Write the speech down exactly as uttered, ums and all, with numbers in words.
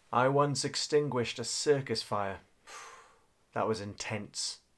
I once extinguished a circus fire. That was intense.